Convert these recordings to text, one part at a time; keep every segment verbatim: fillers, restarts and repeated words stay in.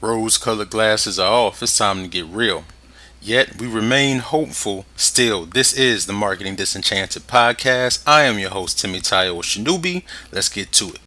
Rose-colored glasses are off. It's time to get real. Yet we remain hopeful still. This is the Marketing Disenchanted podcast. I am your host, Temitayo Osinubi. Let's get to it.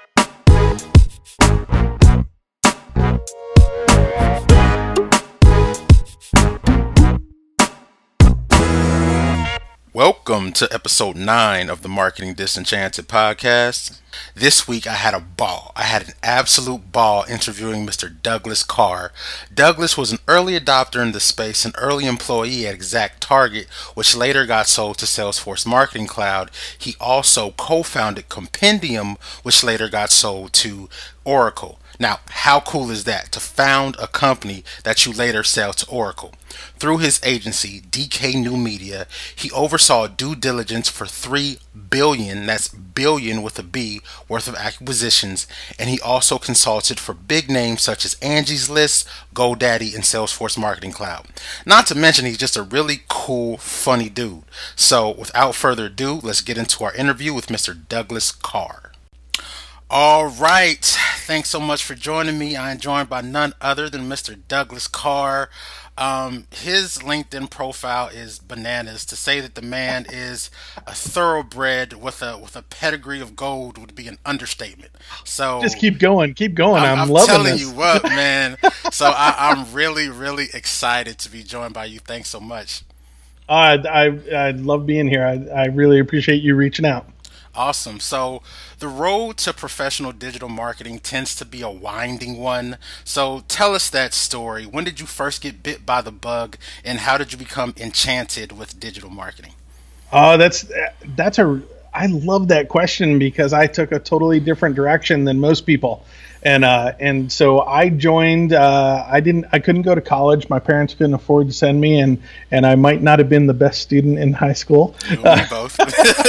Welcome to episode nine of the Marketing Disenchanted podcast. This week I had a ball. I had an absolute ball interviewing Mister Douglas Karr. Douglas was an early adopter in the space, an early employee at ExactTarget, which later got sold to Salesforce Marketing Cloud. He also co-founded Compendium, which later got sold to Oracle. Now, how cool is that, to found a company that you later sell to Oracle? Through his agency, D K New Media, he oversaw due diligence for three billion, that's billion with a B, worth of acquisitions, and he also consulted for big names such as Angie's List, GoDaddy, and Salesforce Marketing Cloud. Not to mention, he's just a really cool, funny dude. So, without further ado, let's get into our interview with Mister Douglas Karr. All right, thanks so much for joining me. I am joined by none other than Mister Douglas Karr. Um, his LinkedIn profile is bananas. To say that the man is a thoroughbred with a with a pedigree of gold would be an understatement. So just keep going, keep going. I'm, I'm, I'm loving telling this. you what, man. So I, I'm really, really excited to be joined by you. Thanks so much. Uh, I I love being here. I I really appreciate you reaching out. Awesome. So the road to professional digital marketing tends to be a winding one. So tell us that story. When did you first get bit by the bug, and how did you become enchanted with digital marketing? Uh, that's that's a I love that question because I took a totally different direction than most people. And uh, and so I joined. Uh, I didn't. I couldn't go to college. My parents couldn't afford to send me, and and I might not have been the best student in high school. You and me both.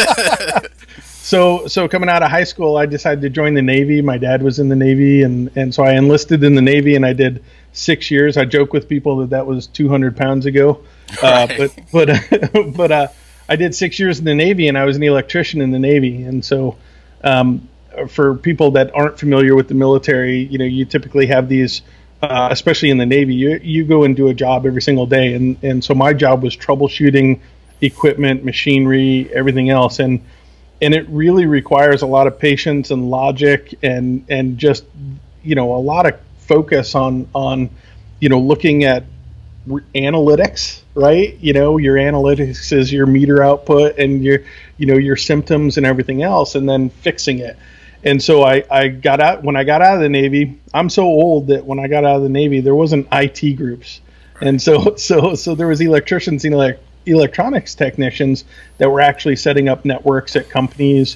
So, so coming out of high school, I decided to join the Navy. My dad was in the Navy, and, and so I enlisted in the Navy, and I did six years. I joke with people that that was two hundred pounds ago, right. uh, but but but uh, I did six years in the Navy, and I was an electrician in the Navy. And so, um, for people that aren't familiar with the military, you know, you typically have these, uh, especially in the Navy, you you go and do a job every single day, and and so my job was troubleshooting equipment, machinery, everything else, and And it really requires a lot of patience and logic and and just, you know, a lot of focus on, on you know, looking at re- analytics, right? You know, your analytics is your meter output and your, you know, your symptoms and everything else, and then fixing it. And so I, I got out, when I got out of the Navy, I'm so old that when I got out of the Navy, there wasn't I T groups. And so, so, so there was electricians, you know, like, electronics technicians that were actually setting up networks at companies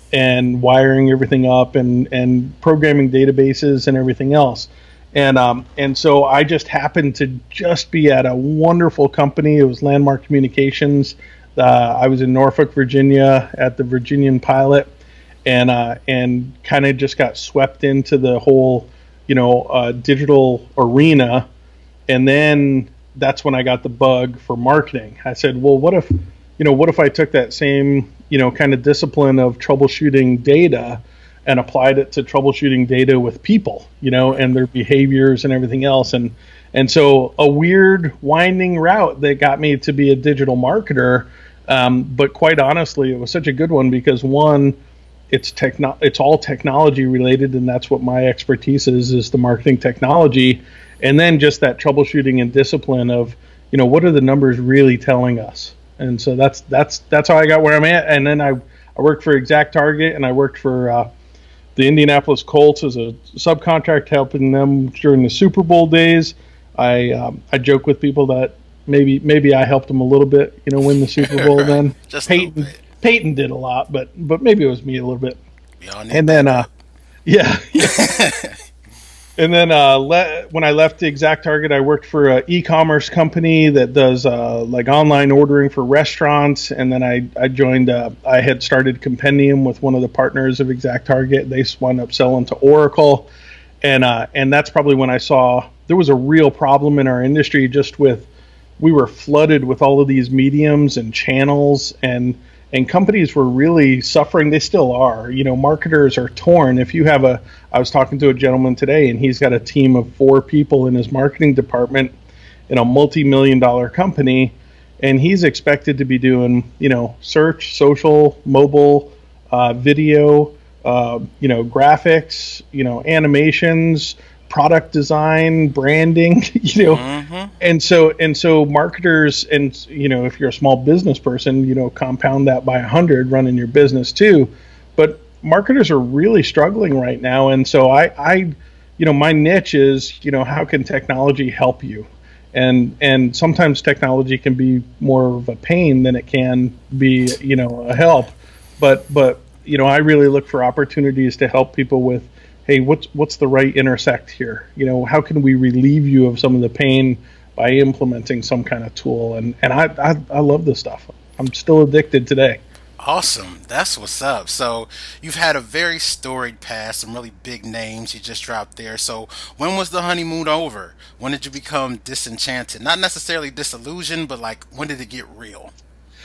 and wiring everything up and, and programming databases and everything else. And um, and so I just happened to just be at a wonderful company. It was Landmark Communications. Uh, I was in Norfolk, Virginia at the Virginian Pilot, and uh, and kind of just got swept into the whole, you know, uh, digital arena. And then that's when I got the bug for marketing. I said, well, what if, you know, what if I took that same, you know, kind of discipline of troubleshooting data and applied it to troubleshooting data with people, you know, and their behaviors and everything else. And, and so a weird winding route that got me to be a digital marketer. Um, but quite honestly, it was such a good one because one, it's techno it's all technology related. And that's what my expertise is, is the marketing technology. And then just that troubleshooting and discipline of, you know, what are the numbers really telling us? And so that's that's that's how I got where I'm at. And then I, I worked for ExactTarget, and I worked for uh, the Indianapolis Colts as a subcontract, helping them during the Super Bowl days. I um, I joke with people that maybe maybe I helped them a little bit, you know, win the Super Bowl. Then Just Peyton Peyton did a lot, but but maybe it was me a little bit. And then uh, yeah. And then uh, le- when I left ExactTarget, I worked for an e-commerce company that does uh, like online ordering for restaurants. And then I, I joined, uh, I had started Compendium with one of the partners of ExactTarget. They wound up selling to Oracle. And, uh, and that's probably when I saw there was a real problem in our industry just with, we were flooded with all of these mediums and channels. And, and companies were really suffering. They still are. You know, marketers are torn. If you have a, I was talking to a gentleman today, and he's got a team of four people in his marketing department in a multi-million dollar company, and he's expected to be doing, you know, search, social, mobile, uh, video, uh, you know, graphics, you know, animations, product design, branding, you know, mm-hmm. and so and so marketers, and you know, if you're a small business person, you know, compound that by a hundred running your business too. But marketers are really struggling right now, and so I, I, you know, my niche is, you know, how can technology help you? And and sometimes technology can be more of a pain than it can be, you know, a help. But but you know, I really look for opportunities to help people with, hey, what's what's the right intersect here? You know, how can we relieve you of some of the pain by implementing some kind of tool? And and I I, I love this stuff. I'm still addicted today. Awesome. That's what's up. So you've had a very storied past, some really big names you just dropped there. So when was the honeymoon over? When did you become disenchanted? Not necessarily disillusioned, but like, when did it get real?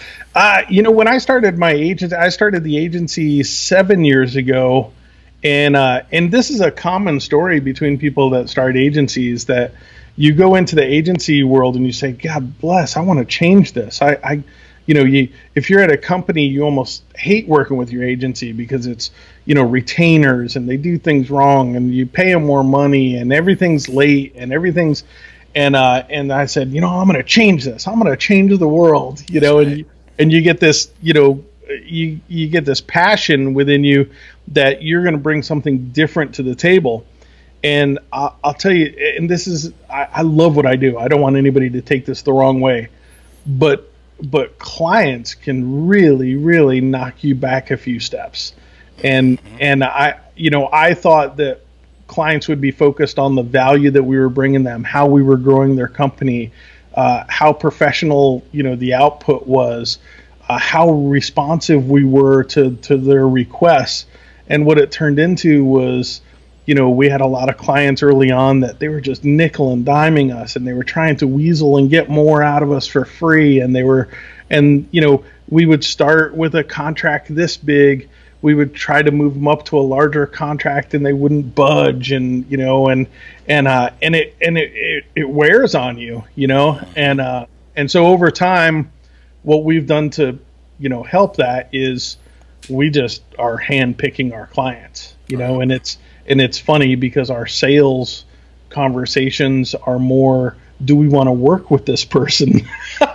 Uh, you know, when I started my agency, I started the agency seven years ago. And uh, and this is a common story between people that start agencies, that you go into the agency world and you say, God bless, I want to change this. I, I you know, you if you're at a company, you almost hate working with your agency because it's, you know, retainers and they do things wrong and you pay them more money and everything's late and everything's and uh, and I said, you know, I'm going to change this. I'm going to change the world, you know, and and you get this, you know, you you get this passion within you that you're going to bring something different to the table. And I'll, I'll tell you, and this is, I, I love what I do. I don't want anybody to take this the wrong way, but but clients can really, really knock you back a few steps. And and I, you know, I thought that clients would be focused on the value that we were bringing them, how we were growing their company, uh, how professional, you know, the output was, uh, how responsive we were to to their requests. And what it turned into was, you know, we had a lot of clients early on that they were just nickel and diming us, and they were trying to weasel and get more out of us for free. And they were, and, you know, we would start with a contract this big. We would try to move them up to a larger contract, and they wouldn't budge. And, you know, and, and, uh, and it, and it, it, it wears on you, you know, and, uh, and so over time, what we've done to, you know, help that is, we just are hand picking our clients, you know, and it's, and it's funny because our sales conversations are more, do we want to work with this person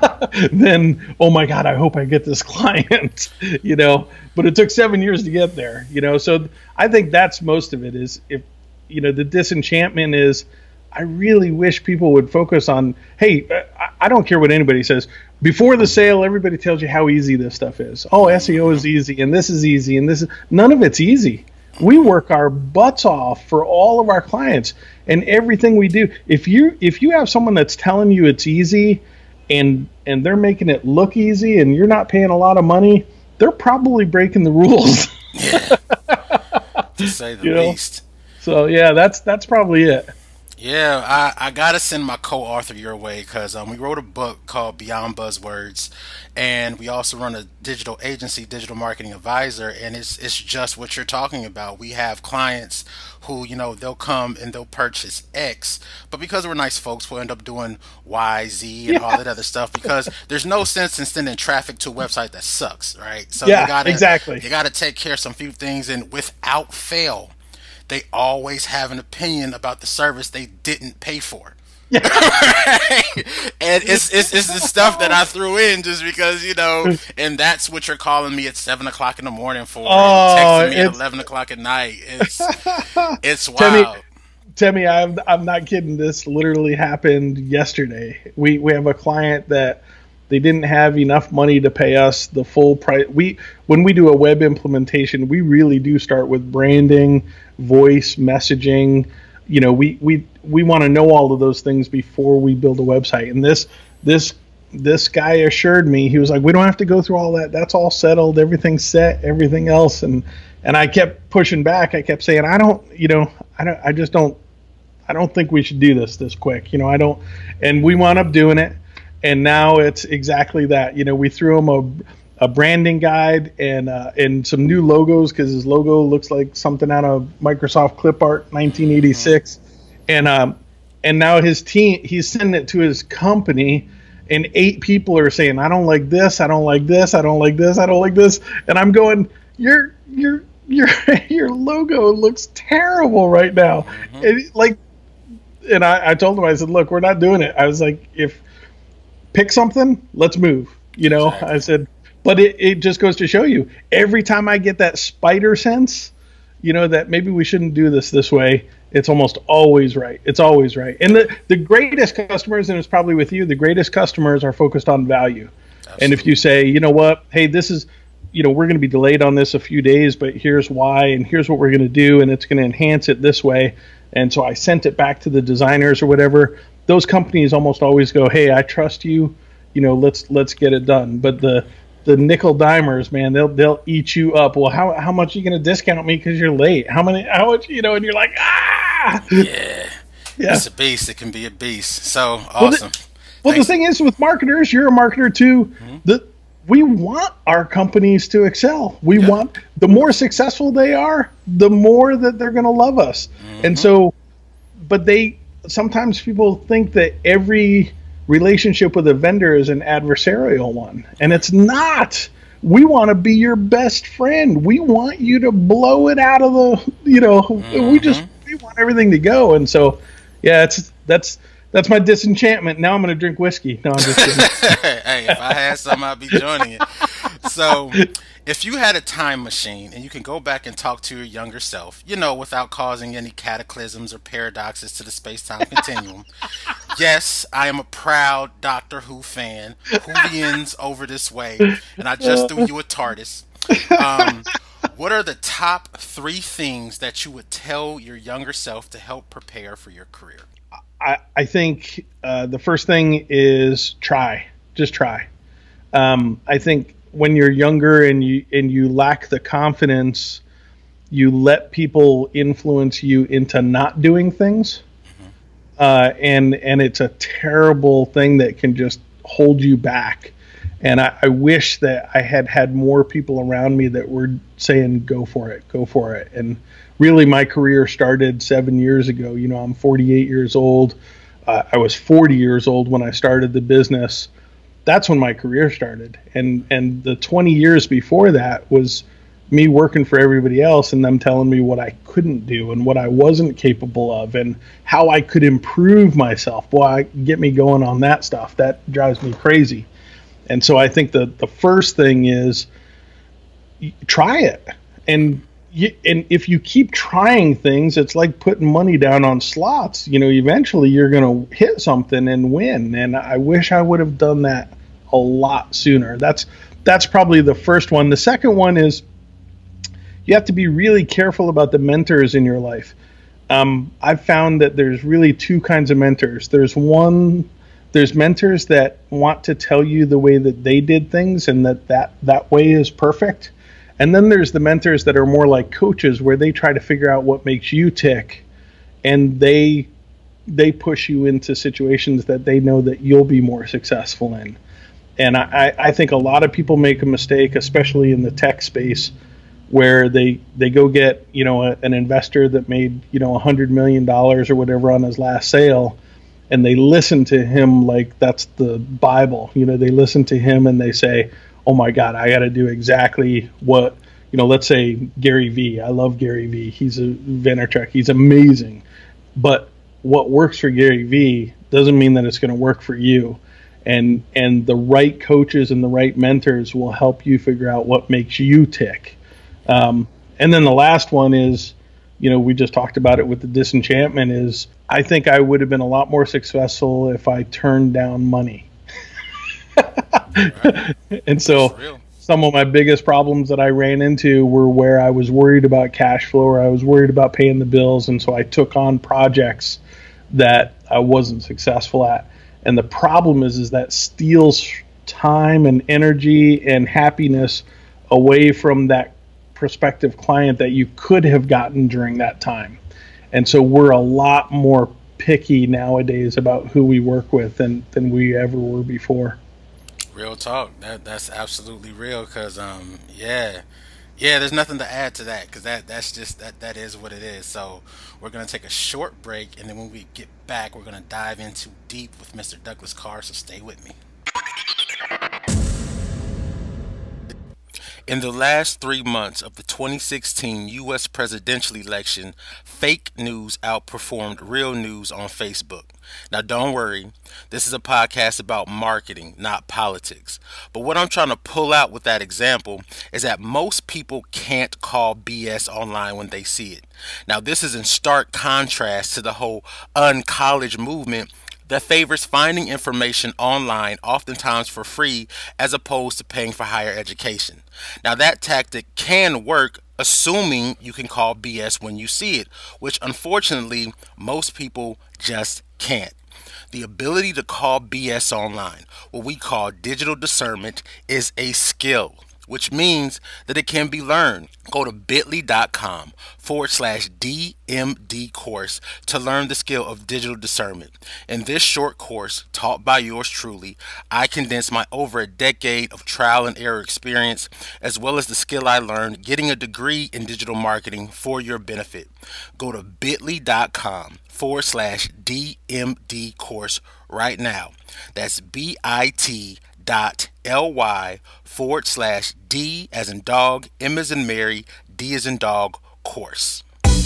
than, oh my God, I hope I get this client, you know, but it took seven years to get there, you know? So I think that's most of it is, if, you know, the disenchantment is, I really wish people would focus on, hey, I don't care what anybody says. Before the sale, everybody tells you how easy this stuff is. Oh, S E O is easy, and this is easy, and this is, none of it's easy. We work our butts off for all of our clients, and everything we do. If you if you have someone that's telling you it's easy, and and they're making it look easy, and you're not paying a lot of money, they're probably breaking the rules. Yeah, to say the you least. Know? So yeah, that's that's probably it. Yeah, I, I gotta send my co-author your way, because um, we wrote a book called Beyond Buzzwords, and we also run a digital agency, Digital Marketing Advisor, and it's it's just what you're talking about. We have clients who, you know, they'll come and they'll purchase X, but because we're nice folks, we'll end up doing Y, Z, and yeah. all that other stuff, because there's no sense in sending traffic to a website that sucks, right? So yeah, you gotta, exactly. You gotta take care of some few things, and without fail, they always have an opinion about the service they didn't pay for. Yeah. And it's, it's it's the stuff that I threw in just because, you know, and that's what you're calling me at seven o'clock in the morning for, oh, and texting me at eleven o'clock at night. It's it's wild. Timmy, Timmy, I'm I'm not kidding. This literally happened yesterday. We we have a client that they didn't have enough money to pay us the full price. We when we do a web implementation, we really do start with branding, voice, messaging. You know, we we we want to know all of those things before we build a website. And this this this guy assured me, he was like, we don't have to go through all that. That's all settled. Everything's set. Everything else. And and I kept pushing back. I kept saying, I don't, you know, I don't, I just don't, I don't think we should do this this quick. You know, I don't. And we wound up doing it. And now it's exactly that. You know, we threw him a a branding guide and uh, and some new logos because his logo looks like something out of Microsoft Clip Art nineteen eighty-six, mm-hmm. and um, and now his team, he's sending it to his company, and eight people are saying, I don't like this, I don't like this, I don't like this, I don't like this, and I'm going, your your your your logo looks terrible right now, mm-hmm. and like, and I, I told him, I said, look, we're not doing it. I was like, if pick something, let's move. You know, exactly. I said, but it, it just goes to show you, every time I get that spider sense, you know, that maybe we shouldn't do this this way, it's almost always right. It's always right. And the, the greatest customers, and it's probably with you, the greatest customers are focused on value. Absolutely. And if you say, you know what, hey, this is, you know, we're going to be delayed on this a few days, but here's why, and here's what we're going to do, and it's going to enhance it this way. And so I sent it back to the designers or whatever. Those companies almost always go, hey, I trust you. You know, let's let's get it done. But the the nickel dimers, man, they'll they'll eat you up. Well, how how much are you going to discount me because you're late? How many? How much? You know, and you're like, ah, yeah, yeah. It's a beast. It can be a beast. So awesome. Well, the, well, the thing is, with marketers, you're a marketer too. Mm-hmm. The we want our companies to excel. We yeah. want, the more successful they are, the more that they're going to love us. Mm-hmm. And so, but they, sometimes people think that every relationship with a vendor is an adversarial one, and it's not. We want to be your best friend. We want you to blow it out of the, you know, mm-hmm. we just, we want everything to go. And so, yeah, it's, that's, That's my disenchantment. Now I'm going to drink whiskey. No, I'm just kidding. Hey, if I had some, I'd be joining it. So, if you had a time machine and you can go back and talk to your younger self, you know, without causing any cataclysms or paradoxes to the space-time continuum. Yes, I am a proud Doctor Who fan. Whovians over this way. And I just threw you a TARDIS. Um, what are the top three things that you would tell your younger self to help prepare for your career? I, I think uh, the first thing is try. Just try. Um, I think when you're younger and you and you lack the confidence, you let people influence you into not doing things, mm-hmm. uh, and and it's a terrible thing that can just hold you back. And I, I wish that I had had more people around me that were saying, "Go for it, go for it." And really, my career started seven years ago. You know, I'm forty-eight years old. Uh, I was forty years old when I started the business. That's when my career started. And and the twenty years before that was me working for everybody else and them telling me what I couldn't do and what I wasn't capable of and how I could improve myself. Boy, get me going on that stuff. That drives me crazy. And so I think the, the first thing is try it. And You, and if you keep trying things, it's like putting money down on slots. You know, eventually you're going to hit something and win. And I wish I would have done that a lot sooner. That's that's probably the first one. The second one is you have to be really careful about the mentors in your life. Um, I've found that there's really two kinds of mentors. There's one, there's mentors that want to tell you the way that they did things and that that, that way is perfect. And then there's the mentors that are more like coaches where they try to figure out what makes you tick, and they they push you into situations that they know that you'll be more successful in. And I, I think a lot of people make a mistake, especially in the tech space, where they they go get, you know, a, an investor that made, you know, a hundred million dollars or whatever on his last sale, and they listen to him like that's the Bible. You know, they listen to him and they say, oh my God, I got to do exactly what, you know, let's say Gary Vee. I love Gary Vee. He's a Vaynerchuk. He's amazing. But what works for Gary Vee doesn't mean that it's going to work for you. And and the right coaches and the right mentors will help you figure out what makes you tick. Um, and then the last one is, you know, we just talked about it with the disenchantment, is I think I would have been a lot more successful if I turned down money. Right. And so some of my biggest problems that I ran into were where I was worried about cash flow, or I was worried about paying the bills. And so I took on projects that I wasn't successful at. And the problem is, is that steals time and energy and happiness away from that prospective client that you could have gotten during that time. And so we're a lot more picky nowadays about who we work with than, than we ever were before. Real talk. That that's absolutely real. Cause um yeah, yeah. There's nothing to add to that. Cause that that's just that that is what it is. So we're gonna take a short break, and then when we get back, we're gonna dive into deep with mister Douglas Karr. So stay with me. In the last three months of the twenty sixteen U S presidential election, fake news outperformed real news on Facebook. Now, don't worry, this is a podcast about marketing, not politics. But what I'm trying to pull out with that example is that most people can't call B S online when they see it. Now, this is in stark contrast to the whole uncollege movement that favors finding information online, oftentimes for free, as opposed to paying for higher education. Now, that tactic can work, assuming you can call B S when you see it, which unfortunately most people just can't. The ability to call B S online, what we call digital discernment, is a skill, which means that it can be learned. Go to bit.ly.com forward slash DMD course to learn the skill of digital discernment. In this short course, taught by yours truly, I condense my over a decade of trial and error experience, as well as the skill I learned getting a degree in digital marketing for your benefit. Go to bit.ly.com forward slash DMD course right now. That's B-I-T dot L-Y forward slash D as in dog, M as in Mary, D as in dog, course.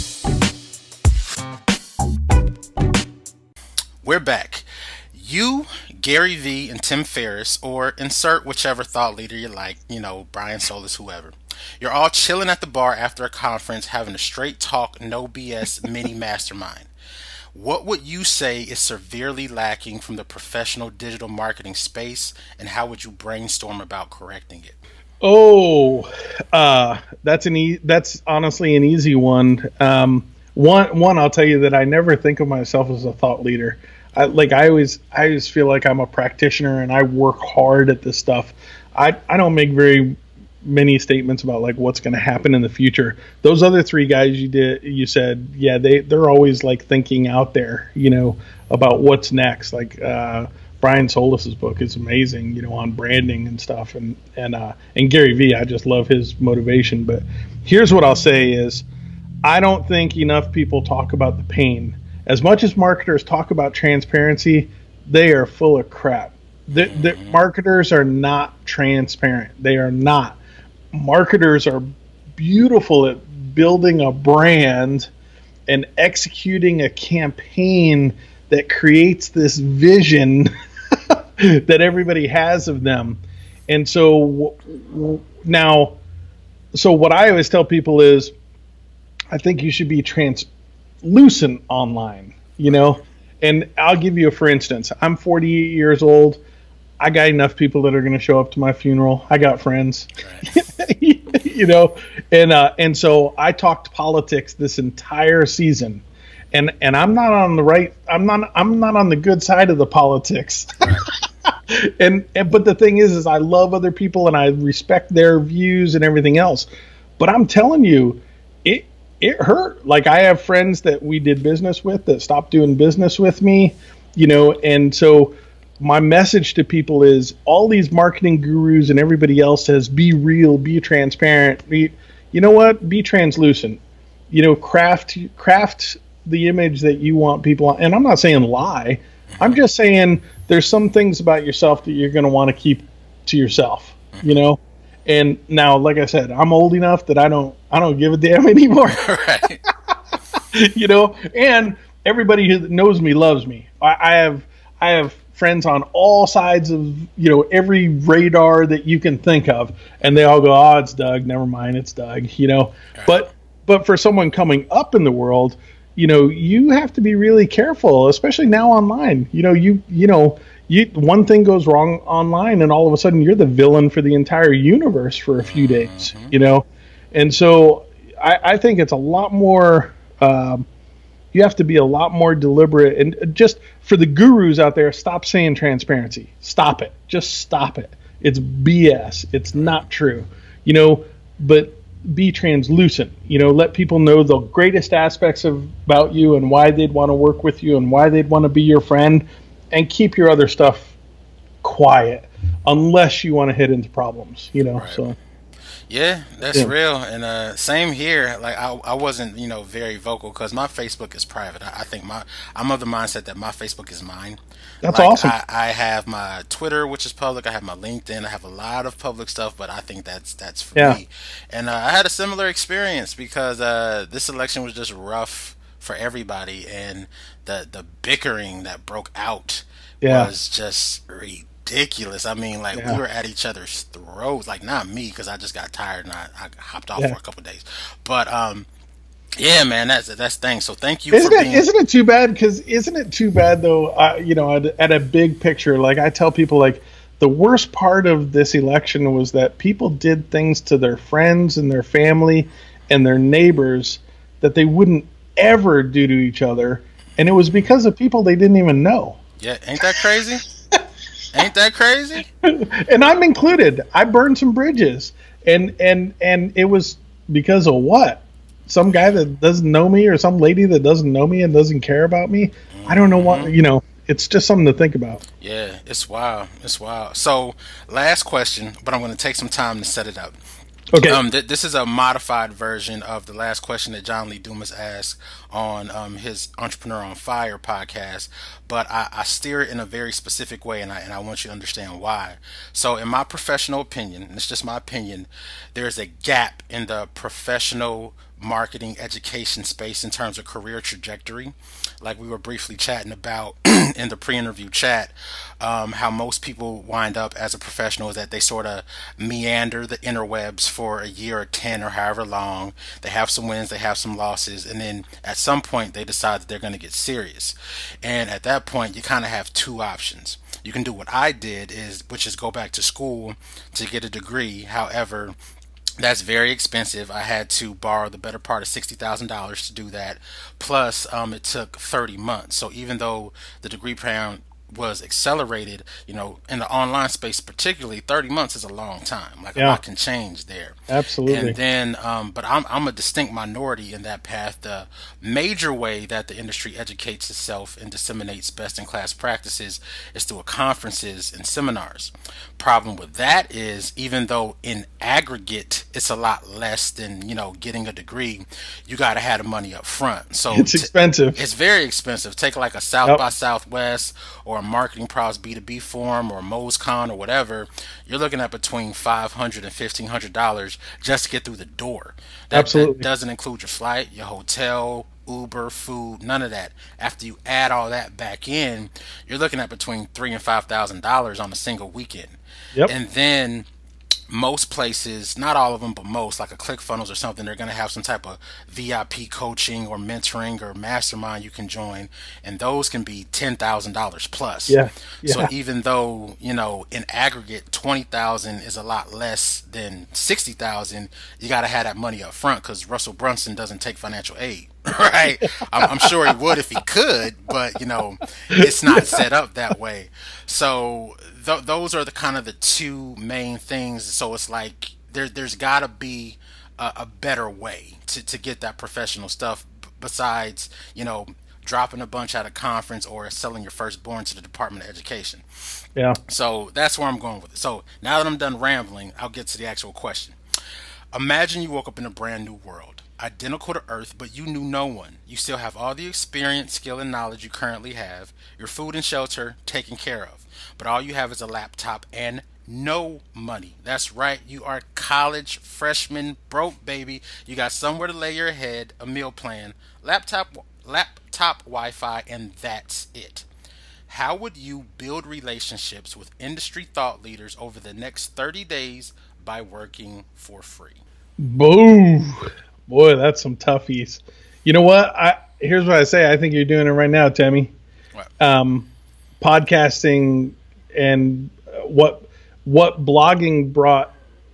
We're back. You, Gary Vee, and Tim Ferriss, or insert whichever thought leader you like, you know, Brian Solis, whoever. You're all chilling at the bar after a conference, having a straight talk, no B S mini mastermind. What would you say is severely lacking from the professional digital marketing space, and how would you brainstorm about correcting it? Oh, uh, that's an e- that's honestly an easy one. Um, one one I'll tell you that I never think of myself as a thought leader. I, like I always I always feel like I'm a practitioner and I work hard at this stuff. I I don't make very many statements about like what's going to happen in the future. Those other three guys you did, you said, yeah, they they're always like thinking out there, you know, about what's next. Like uh, Brian Solis's book is amazing, you know, on branding and stuff, and and uh, and Gary Vee, I just love his motivation. But here's what I'll say is, I don't think enough people talk about the pain. As much as marketers talk about transparency, they are full of crap. The, the marketers are not transparent. They are not. Marketers are beautiful at building a brand and executing a campaign that creates this vision that everybody has of them. And so now, so what I always tell people is, I think you should be translucent online, you know, and I'll give you a, for instance, I'm forty-eight years old. I got enough people that are going to show up to my funeral. I got friends, right. you know, and uh, and so I talked politics this entire season, and and I'm not on the right. I'm not. I'm not on the good side of the politics. Right. and, and but the thing is, is I love other people and I respect their views and everything else. But I'm telling you, it it hurt. Like I have friends that we did business with that stopped doing business with me, you know, and so. My message to people is all these marketing gurus and everybody else says, be real, be transparent, be, you know what, be translucent, you know, craft, craft the image that you want people on. And I'm not saying lie. I'm just saying there's some things about yourself that you're going to want to keep to yourself, you know? And now, like I said, I'm old enough that I don't, I don't give a damn anymore, right. you know, and everybody who knows me loves me. I, I have, I have, friends on all sides of, you know, every radar that you can think of, and they all go, oh, it's Doug, never mind, it's Doug, you know. But but for someone coming up in the world, you know, you have to be really careful, especially now online. You know, you you know, you one thing goes wrong online and all of a sudden you're the villain for the entire universe for a few days, mm-hmm. you know. And so I, I think it's a lot more um you have to be a lot more deliberate, and just for the gurus out there, stop saying transparency. Stop it. Just stop it. It's B S. It's not true, you know, but be translucent, you know, let people know the greatest aspects of about you and why they'd want to work with you and why they'd want to be your friend, and keep your other stuff quiet unless you want to hit into problems, you know. Right. So yeah, that's yeah. real. And uh, same here. Like I, I wasn't, you know, very vocal because my Facebook is private. I, I think my, I'm of the mindset that my Facebook is mine. That's Like awesome. I, I have my Twitter, which is public. I have my LinkedIn. I have a lot of public stuff, but I think that's that's for Yeah. me. And uh, I had a similar experience because uh, this election was just rough for everybody, and the the bickering that broke out Yeah. was just ridiculous. I mean, like we Yeah. were at each other's throats. Like not me because I just got tired and I, I hopped off Yeah. for a couple of days. But um, yeah, man, that's that's thing. So thank you Isn't for it, being. isn't it too bad? Because isn't it too bad though? Uh, you know, at, at a big picture, like I tell people, like the worst part of this election was that people did things to their friends and their family and their neighbors that they wouldn't ever do to each other, and it was because of people they didn't even know. Yeah, ain't that crazy? Ain't that crazy? And I'm included. I burned some bridges, and and and it was because of what? Some guy that doesn't know me, or some lady that doesn't know me and doesn't care about me. I don't know what, you know. It's just something to think about. Yeah, it's wild. It's wild. So, last question, but I'm going to take some time to set it up. Okay. Um, th- this is a modified version of the last question that John Lee Dumas asked on um, his Entrepreneur on Fire podcast, but I, I steer it in a very specific way, and I and I want you to understand why. So, in my professional opinion, and it's just my opinion, there's a gap in the professional marketing education space in terms of career trajectory. Like we were briefly chatting about in the pre-interview chat, um, how most people wind up as a professional is that they sort of meander the interwebs for a year or ten or however long. They have some wins, they have some losses, and then at some point they decide that they're going to get serious. And at that point, you kind of have two options. You can do what I did, is which is go back to school to get a degree. However, that's very expensive. I had to borrow the better part of sixty thousand dollars to do that. Plus, um, it took thirty months. So even though the degree program was accelerated, you know, in the online space particularly, thirty months is a long time. Like Yeah. a lot can change there. Absolutely. And then, um, but I'm, I'm a distinct minority in that path. The major way that the industry educates itself and disseminates best-in-class practices is through conferences and seminars. Problem with that is, even though in aggregate it's a lot less than, you know, getting a degree, you got to have the money up front. So It's expensive. T- it's very expensive. Take like a South Yep. by Southwest or a Marketing Pros B two B forum or MosCon or whatever. You're looking at between five hundred dollars and fifteen hundred dollars just to get through the door. That, Absolutely. that doesn't include your flight, your hotel, Uber, food, none of that. After you add all that back in, you're looking at between three and five thousand dollars on a single weekend. Yep. And then most places, not all of them, but most, like a ClickFunnels or something, they're going to have some type of V I P coaching or mentoring or mastermind you can join, and those can be ten thousand dollars plus. Yeah. Yeah. So even though, you know, in aggregate twenty thousand is a lot less than sixty thousand, you got to have that money up front because Russell Brunson doesn't take financial aid. Right? I'm, I'm sure he would if he could, but you know, it's not set up that way. So th- those are the kind of the two main things. So it's like there, there's got to be a, a better way to, to get that professional stuff b- besides, you know, dropping a bunch at a conference or selling your firstborn to the Department of Education. Yeah. So that's where I'm going with it. So now that I'm done rambling, I'll get to the actual question. Imagine you woke up in a brand new world, identical to Earth, but you knew no one. You still have all the experience, skill, and knowledge you currently have, your food and shelter taken care of, but all you have is a laptop and no money. That's right, you are college freshman broke, baby. You got somewhere to lay your head, a meal plan, laptop, laptop Wi-Fi, and that's it. How would you build relationships with industry thought leaders over the next thirty days by working for free? Boo. Boy, that's some toughies. You know what? I here's what I say. I think you're doing it right now, Tammy. What? Um, podcasting and what what blogging brought.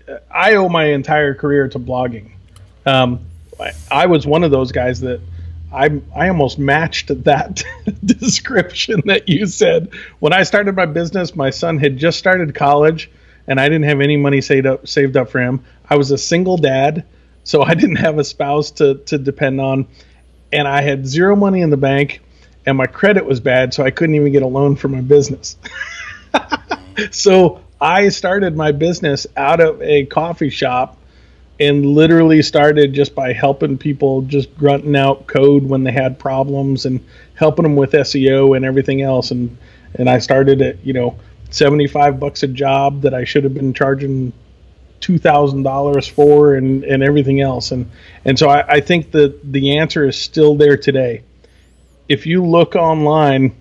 I owe my entire career to blogging. Um, I, I was one of those guys that I I almost matched that description that you said. When I started my business, my son had just started college, and I didn't have any money saved up saved up for him. I was a single dad. So I didn't have a spouse to, to depend on, and I had zero money in the bank, and my credit was bad, so I couldn't even get a loan for my business. So I started my business out of a coffee shop and literally started just by helping people just grunting out code when they had problems and helping them with S E O and everything else. And, and I started at, you know, seventy-five bucks a job that I should have been charging two thousand dollars for and, and everything else. And, and so I, I think that the answer is still there today. If you look online,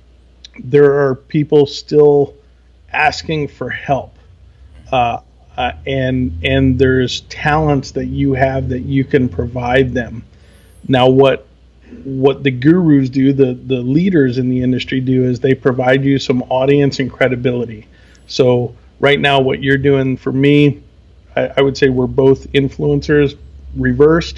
there are people still asking for help. Uh, uh, and and there's talents that you have that you can provide them. Now, what what the gurus do, the, the leaders in the industry do, is they provide you some audience and credibility. So right now, what you're doing for me, I, I would say we're both influencers. Reversed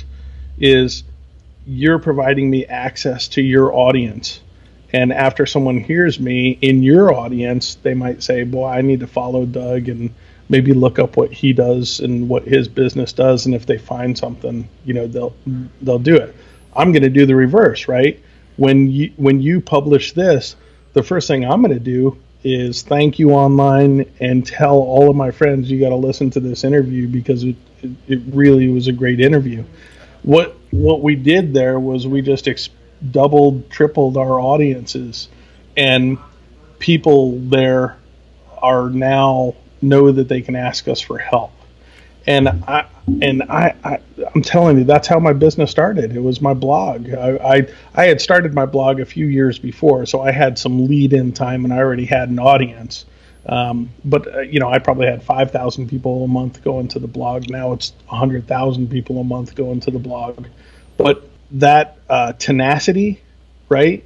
is you're providing me access to your audience. And after someone hears me in your audience, they might say, boy, I need to follow Doug and maybe look up what he does and what his business does. And if they find something, you know, they'll they'll do it. I'm going to do the reverse, right? When you when you publish this, the first thing I'm going to do is thank you online and tell all of my friends you got to listen to this interview because it, it, it really was a great interview. What what we did there was we just ex- doubled, tripled our audiences, and people there are now know that they can ask us for help. And I and I, I I'm telling you, that's how my business started. It was my blog. I, I I had started my blog a few years before, so I had some lead-in time, and I already had an audience. Um, but uh, you know, I probably had five thousand people a month going to the blog. Now it's one hundred thousand people a month going to the blog. But that uh, tenacity, right?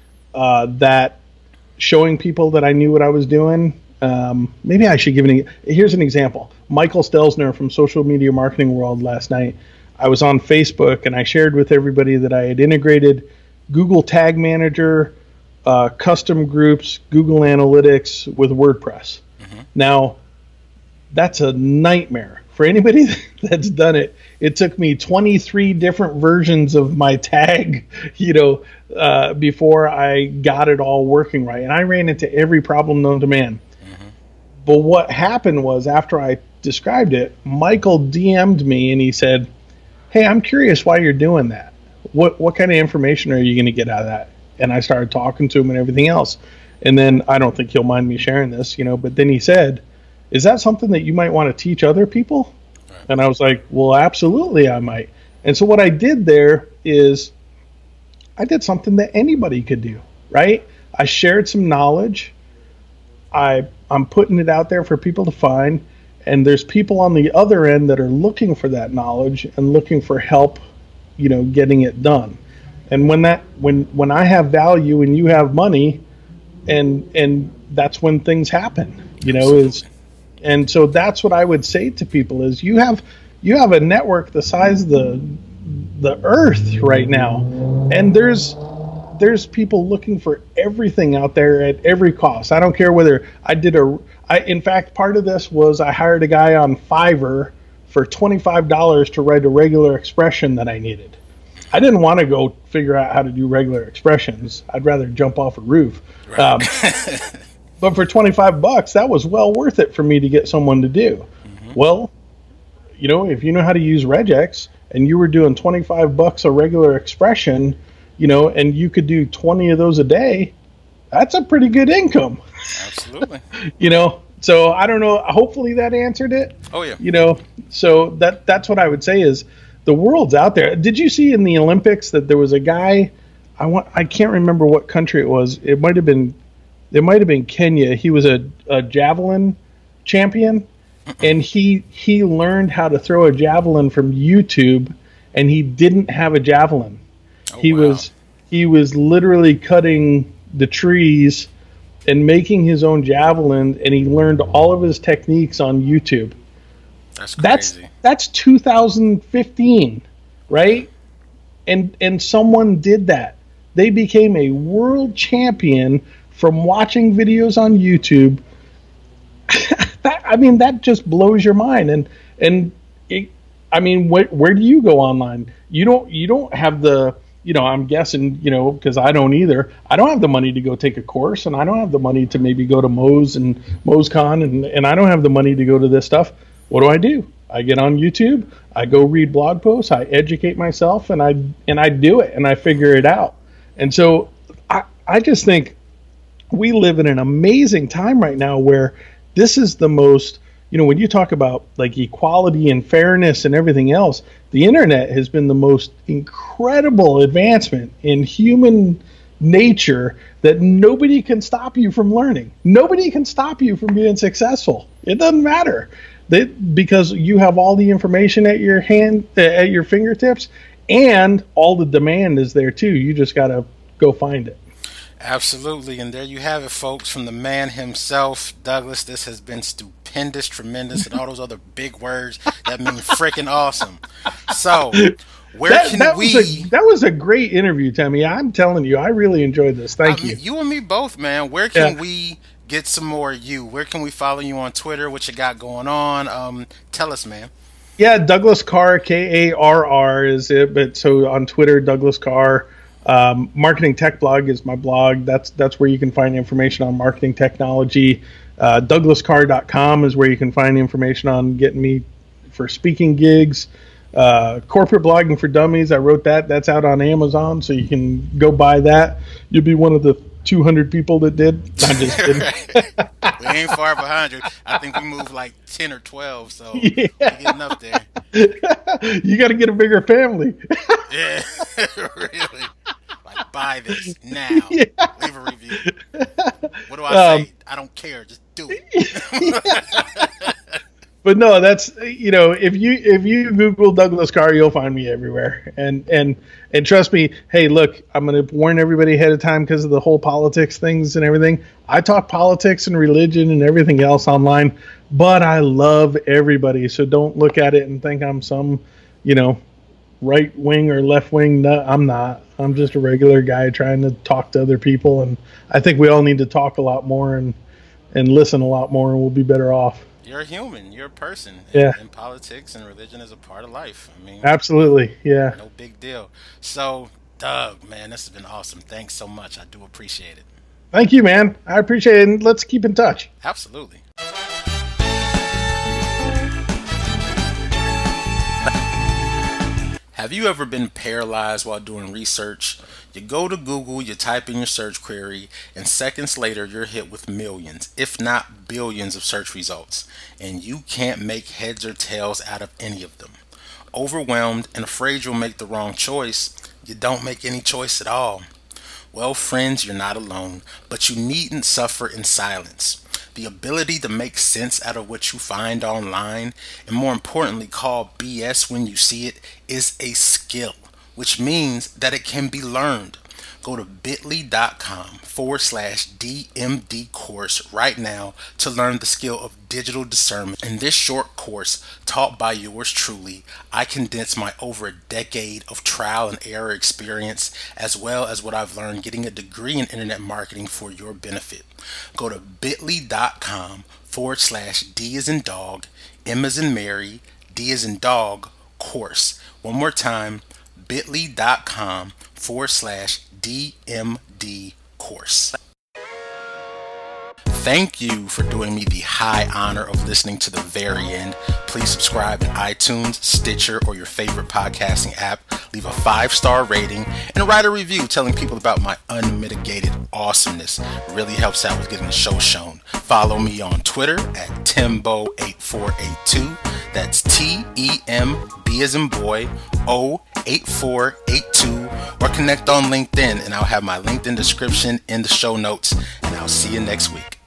Uh, that showing people that I knew what I was doing. Um, maybe I should give an. Here's an example. Michael Stelzner from Social Media Marketing World last night. I was on Facebook and I shared with everybody that I had integrated Google Tag Manager, uh, custom groups, Google Analytics with WordPress. Mm-hmm. Now, that's a nightmare for anybody that's done it. It took me twenty-three different versions of my tag, you know, uh, before I got it all working right. And I ran into every problem known to man. Mm-hmm. But what happened was after I described it, Michael D M'd me and he said, hey, I'm curious why you're doing that. What what kind of information are you going to get out of that? And I started talking to him and everything else. And then I don't think he'll mind me sharing this, you know, but then he said, is that something that you might want to teach other people? Right. And I was like, well, absolutely I might. And so what I did there is I did something that anybody could do, right? I shared some knowledge. I, I'm putting it out there for people to find. And there's people on the other end that are looking for that knowledge and looking for help, you know, getting it done. And when that when when I have value and you have money, and and that's when things happen, you know, is and so that's what I would say to people is you have you have a network the size of the the earth right now, and there's there's people looking for everything out there at every cost. I don't care whether I did a I in fact part of this was I hired a guy on Fiverr for twenty-five dollars to write a regular expression that I needed. I didn't want to go figure out how to do regular expressions. I'd rather jump off a roof. Right. Um, but for twenty-five bucks, that was well worth it for me to get someone to do. Mm-hmm. Well, you know, if you know how to use regex and you were doing twenty-five bucks a regular expression, you know, and you could do twenty of those a day, that's a pretty good income. Absolutely. You know, so I don't know. Hopefully that answered it. Oh, yeah. You know, so that that's what I would say is, the world's out there. Did you see in the Olympics that there was a guy? I want. I can't remember what country it was. It might have been. It might have been Kenya. He was a, a javelin champion, and he he learned how to throw a javelin from YouTube, and he didn't have a javelin. Oh, he wow. was he was literally cutting the trees and making his own javelin, and he learned all of his techniques on YouTube. That's crazy. That's that's two thousand fifteen, right? And and someone did that. They became a world champion from watching videos on YouTube. that, I mean, that just blows your mind. And and it, I mean, wh- where do you go online? You don't you don't have the you know, I'm guessing, you know, because I don't either. I don't have the money to go take a course, and I don't have the money to maybe go to Moe's and Moe'sCon, and, and I don't have the money to go to this stuff. What do I do? I get on YouTube, I go read blog posts, I educate myself, and I and I do it, and I figure it out. And so I, I just think we live in an amazing time right now where this is the most, you know, when you talk about like equality and fairness and everything else, the internet has been the most incredible advancement in human nature that nobody can stop you from learning. Nobody can stop you from being successful. It doesn't matter. They, because you have all the information at your hand, at your fingertips, and all the demand is there too. You just got to go find it. Absolutely. And there you have it, folks, from the man himself, Douglas. This has been stupendous, tremendous, and all those other big words that mean freaking awesome. So where that, can that we... Was a, that was a great interview, Timmy. I'm telling you, I really enjoyed this. Thank I mean, you. You and me both, man. Where can yeah. we get some more of you? Where can we follow you on Twitter? What you got going on? Um, tell us, man. Yeah, Douglas Karr, K A R R is it. But so on Twitter, Douglas Karr. Um, Marketing Tech Blog is my blog. That's that's where you can find information on marketing technology. Uh, Douglas Karr dot com is where you can find information on getting me for speaking gigs. Uh, Corporate Blogging for Dummies, I wrote that. That's out on Amazon, so you can go buy that. You'll be one of the two hundred people that did. I'm just kidding. We ain't far behind you. I think we moved like ten or twelve, so yeah. we're getting up there. You got to get a bigger family. Yeah, really. Like, buy this now. Yeah. Leave a review. What do I Um, say? I don't care. Just do it. But no, that's, you know, if you if you Google Douglas Karr, you'll find me everywhere. And and and trust me, hey, look, I'm going to warn everybody ahead of time because of the whole politics things and everything. I talk politics and religion and everything else online, but I love everybody. So don't look at it and think I'm some, you know, right wing or left wing. No, I'm not. I'm just a regular guy trying to talk to other people. And I think we all need to talk a lot more and and listen a lot more, and we'll be better off. You're a human. You're a person. Yeah. And, and politics and religion is a part of life. I mean, absolutely. Yeah. No big deal. So, Doug, man, this has been awesome. Thanks so much. I do appreciate it. Thank you, man. I appreciate it. And let's keep in touch. Absolutely. Have you ever been paralyzed while doing research? You go to Google, you type in your search query, and seconds later you're hit with millions, if not billions of search results, and you can't make heads or tails out of any of them. Overwhelmed and afraid you'll make the wrong choice, you don't make any choice at all. Well, friends, you're not alone, but you needn't suffer in silence. The ability to make sense out of what you find online, and more importantly, call B S when you see it, is a skill, which means that it can be learned. Go to bit.ly.com forward slash DMD course right now to learn the skill of digital discernment. In this short course taught by yours truly, I condense my over a decade of trial and error experience, as well as what I've learned getting a degree in internet marketing for your benefit. Go to bit.ly.com forward slash D as in dog, M as in Mary, D as in dog, course. One more time, bit.ly.com forward slash DMD course. Thank you for doing me the high honor of listening to the very end. Please subscribe in iTunes, Stitcher, or your favorite podcasting app. Leave a five-star rating and write a review telling people about my unmitigated awesomeness. It really helps out with getting the show shown. Follow me on Twitter at Tembo eight four eight two. That's T E M B as in boy, O eight four eight two, or connect on LinkedIn, and I'll have my LinkedIn description in the show notes, and I'll see you next week.